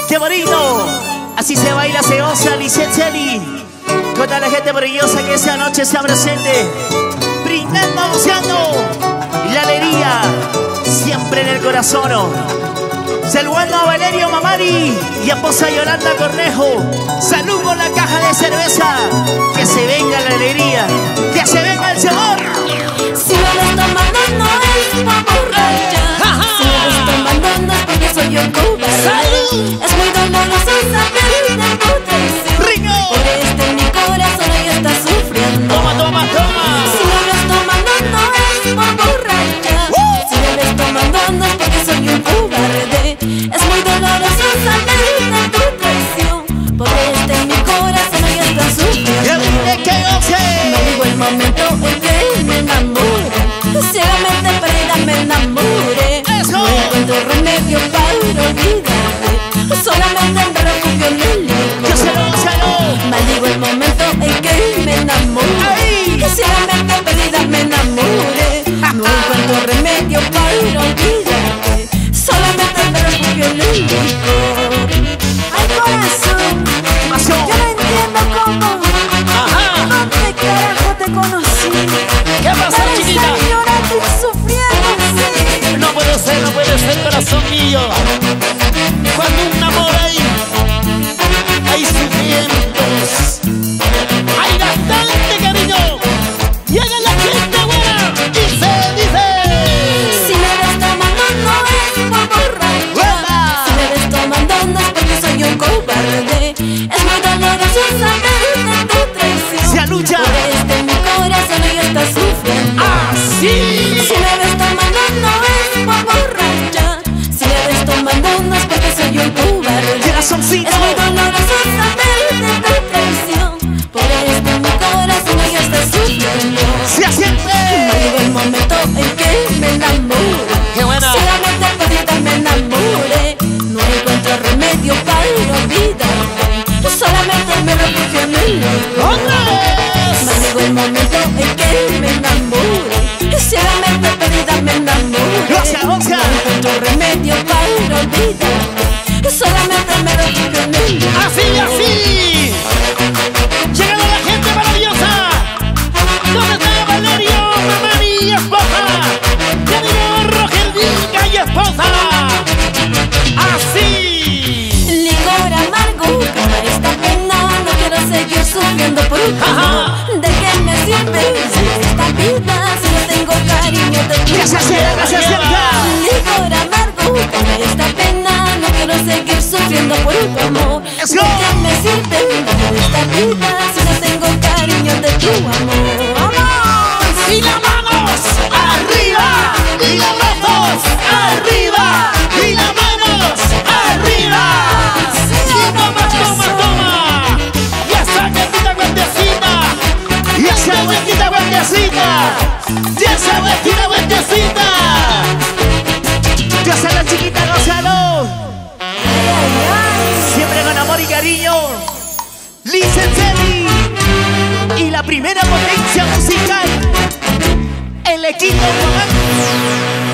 ¡Qué bonito! Así se baila, se goza, Licencieli. Con toda la gente brillosa que esa noche sea presente. Brindando, goceando. Y la alegría siempre en el corazón. Saludando a Valerio Mamari y a esposa Yolanda Cornejo. Salud con la caja de cerveza. Que se venga la alegría, que se venga el sabor. Si me lo está mandando es pa' borracha. Si me lo está mandando es porque soy un cobarde. Es muy doloroso saber de tu traición. ¡Rico! Por este mi corazón hoy está sufriendo. Toma, toma, toma. Si me lo está mandando es pa' borracha. Si me lo está mandando es porque soy un cobarde. Es muy doloroso saber de tu traición. Por este mi corazón hoy está sufriendo. ¡Que goce! No digo el momento en que me enamore. Ciegamente perdida me enamoré. No encuentro remedio para olvidarme. Solamente en refugio en el licor. Maldigo el momento en que me enamoré. Ciegamente perdida me enamoré. No encuentro remedio para olvidarme. Solamente en refugio en el licor. Ay, corazón, yo no entiendo cómo. ¿Dónde carajo te conocí? ¿Qué pasó, Para chiquita? estar llorando y sufriendo así. No puede ser, corazón mío. Cuando un amor hay sufrimientos. Hay bastante cariño. Llega la gente buena. Dice. Si me ves tomando no es por borracha. Si me ves tomando no es porque soy un cobarde. Es muy doloroso saber de tu traición. Se lucha. Por este mi corazón hoy está sufriendo. ¡Así! Si me ves tomando no es por borracha. Si me ves tomando no es porque soy un cobarde. Corazoncito. Es muy doloroso saber de tu traición. Por este mi corazón hoy está sufriendo. ¡Se asiente! No llegó el momento en que me enamoré. ¡Qué buena! Ciegamente perdida me enamoré. No encuentro remedio para olvidarme. Solamente me refugio en el licor. ¡Otra vez! No llegó el momento en que me enamoré. Ciegamente perdida me enamoré. Goza. No encuentro remedio para olvidarme. Solamente me refugio en el licor. ¡Así! Llegando la gente maravillosa. ¿Dónde está Valerio Mamani y esposa? ¡Ya vino Roger Vinca y esposa! ¡Así! Licor amargo, calma esta pena. No quiero seguir sufriendo por un Ajá. ¿De qué me sirve esta vida si no tengo cariño de tu ¡Que se acerca! Licor amargo, calma esta pena. No quiero seguir sufriendo por un amor. Let's ¿De go. qué me sirve esta vida si no tengo cariño de tu amor? ¡Vamos! ¡Y las manos arriba! ¡Y las manos arriba! ¡Y las manos arriba! ¡Y toma! ¡Y esa vueltita guantecita! ¡Y esa vueltita guantecita! ¡Y esa vueltita guantecita! ¡Gózalo, chiquita, gózalo! Siempre con amor y cariño, Licencieli. Y la primera potencia musical, el equipo romántico.